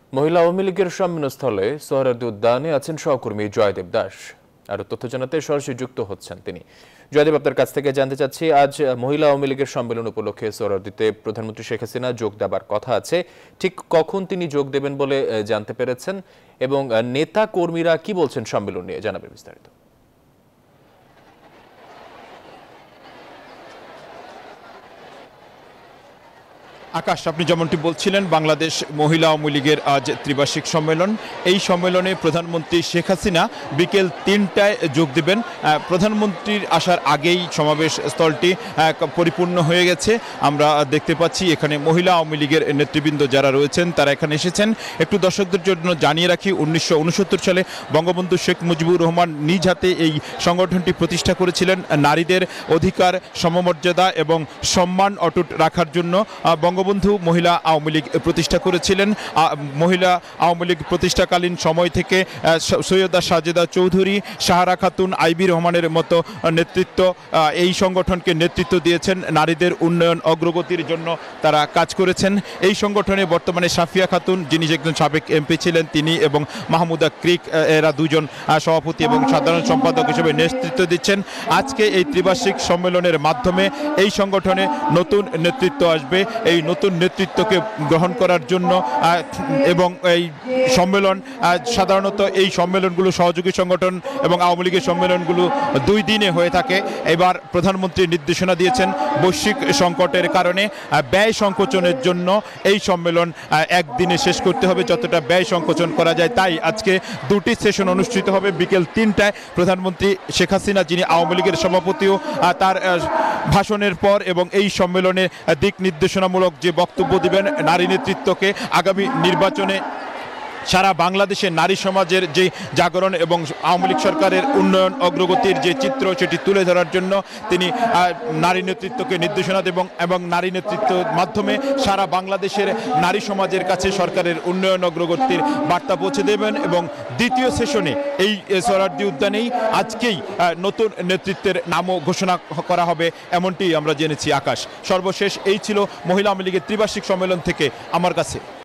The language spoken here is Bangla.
মহিলা আওয়ামী লীগের সম্মেলনস্থলে সোহরাওয়ার্দী উদ্যানে আছেন সহকর্মী জয়দেব দাস। আরো তথ্য জানাতে সরাসরি যুক্ত হচ্ছেন তিনি। জয়দেব, আপনার কাছ থেকে জানতে চাচ্ছি, আজ মহিলা আওয়ামী লীগের সম্মেলন উপলক্ষে সোহরাওয়ার্দীতে প্রধানমন্ত্রী শেখ হাসিনা যোগ দেবার কথা আছে। ঠিক কখন তিনি যোগ দেবেন বলে জানতে পেরেছেন এবং নেতা কর্মীরা কি বলছেন সম্মেলন নিয়ে, জানাবেন বিস্তারিত। আকাশ, আপনি যেমনটি বলছিলেন, বাংলাদেশ মহিলা আওয়ামী লীগের আজ ত্রিবার্ষিক সম্মেলন। এই সম্মেলনে প্রধানমন্ত্রী শেখ হাসিনা বিকেল ৩টায় যোগ দেবেন। প্রধানমন্ত্রীর আসার আগেই সমাবেশ স্থলটি পরিপূর্ণ হয়ে গেছে। আমরা দেখতে পাচ্ছি এখানে মহিলা আওয়ামী লীগের নেতৃবৃন্দ যারা রয়েছেন তারা এখানে এসেছেন। একটু দর্শকদের জন্য জানিয়ে রাখি, 1969 সালে বঙ্গবন্ধু শেখ মুজিবুর রহমান নিজ হাতে এই সংগঠনটি প্রতিষ্ঠা করেছিলেন নারীদের অধিকার, সমমর্যাদা এবং সম্মান অটুট রাখার জন্য। বঙ্গবন্ধু মহিলা আওয়ামী লীগ প্রতিষ্ঠা করেছিলেন। মহিলা আওয়ামী লীগ প্রতিষ্ঠাকালীন সময় থেকে সৈয়দা সাজেদা চৌধুরী, সাহারা খাতুন, আইবি রহমানের মতো নেতৃত্ব এই সংগঠনকে নেতৃত্ব দিয়েছেন। নারীদের উন্নয়ন অগ্রগতির জন্য তারা কাজ করেছেন। এই সংগঠনে বর্তমানে সাফিয়া খাতুন, যিনি একজন সাবেক এমপি ছিলেন, তিনি এবং মাহমুদা ক্রিক এরা দুজন সভাপতি এবং সাধারণ সম্পাদক হিসেবে নেতৃত্ব দিচ্ছেন। আজকে এই ত্রিবার্ষিক সম্মেলনের মাধ্যমে এই সংগঠনে নতুন নেতৃত্ব আসবে। এই নতুন নেতৃত্বকে গ্রহণ করার জন্য এবং এই সম্মেলন সাধারণত এই সম্মেলনগুলো সহযোগী সংগঠন এবং আওয়ামী লীগের সম্মেলনগুলো 2 দিনে হয়ে থাকে। এবার প্রধানমন্ত্রী নির্দেশনা দিয়েছেন বৈশ্বিক সংকটের কারণে ব্যয় সংকোচনের জন্য এই সম্মেলন 1 দিনে শেষ করতে হবে, যতটা ব্যয় সংকোচন করা যায়। তাই আজকে 2টি সেশন অনুষ্ঠিত হবে। বিকেল 3টায় প্রধানমন্ত্রী শেখ হাসিনা, যিনি আওয়ামী লীগের সভাপতিও, তার ভাষণের পর এবং এই সম্মেলনে দিক নির্দেশনামূলক যে বক্তব্য দিবেন নারী নেতৃত্বকে আগামী নির্বাচনে সারা বাংলাদেশের নারী সমাজের যে জাগরণ এবং আওয়ামী লীগ সরকারের উন্নয়ন অগ্রগতির যে চিত্র সেটি তুলে ধরার জন্য তিনি নারী নেতৃত্বকে নির্দেশনা দেবেন এবং নারী নেতৃত্বের মাধ্যমে সারা বাংলাদেশের নারী সমাজের কাছে সরকারের উন্নয়ন অগ্রগতির বার্তা পৌঁছে দেবেন। এবং দ্বিতীয় সেশনে এই সোহরাওয়ার্দী উদ্যানেই আজকেই নতুন নেতৃত্বের নামও ঘোষণা করা হবে, এমনটি আমরা জেনেছি। আকাশ, সর্বশেষ এই ছিল মহিলা আওয়ামী লীগের ত্রিবার্ষিক সম্মেলন থেকে আমার কাছে।